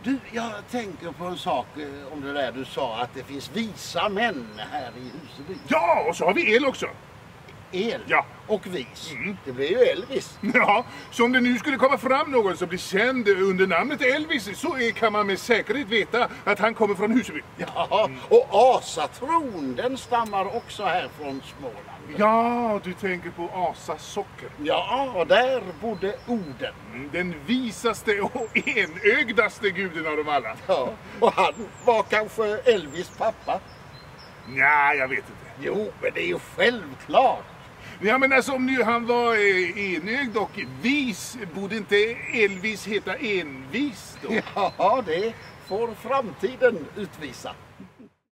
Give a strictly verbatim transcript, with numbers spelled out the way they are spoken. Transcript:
Du, jag tänker på en sak eh, om det där du sa att det finns visa män här i Huseby. Ja, och så har vi el också. El Ja. och vis. Mm. Det blir ju Elvis. Ja, så om det nu skulle komma fram någon som blir känd under namnet Elvis så är, kan man med säkerhet veta att han kommer från Huseby. Ja, och asatron den stammar också här från Småland. Ja, du tänker på Asa socker. Ja, där bodde Oden. Mm, den visaste och enögdaste guden av dem alla. Ja, och han var kanske Elvis pappa. Nej, jag vet inte. Jo, men det är ju självklart. Ja, men alltså om nu han var eh, enögd och vis, borde inte Elvis heta envis då? Ja, det får framtiden utvisa.